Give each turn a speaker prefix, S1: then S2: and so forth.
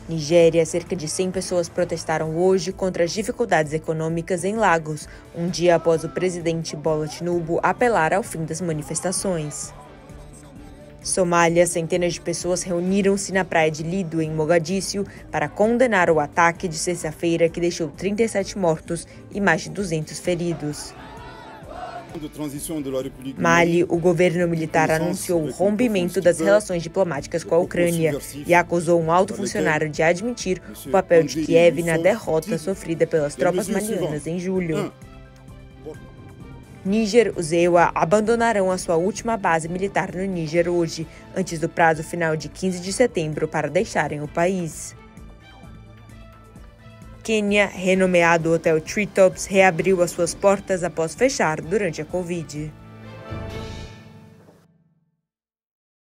S1: Nigéria, cerca de 100 pessoas protestaram hoje contra as dificuldades econômicas em Lagos, um dia após o presidente Bola Tinubu apelar ao fim das manifestações. Somália, centenas de pessoas reuniram-se na praia de Lido, em Mogadíscio, para condenar o ataque de sexta-feira que deixou 37 mortos e mais de 200 feridos. Mali, o governo militar anunciou o rompimento das relações diplomáticas com a Ucrânia e acusou um alto funcionário de admitir o papel de Kiev na derrota sofrida pelas tropas malianas em julho. Níger, os EUA abandonarão a sua última base militar no Níger hoje, antes do prazo final de 15 de setembro para deixarem o país. Quênia, renomeado Hotel Treetops, reabriu as suas portas após fechar durante a Covid.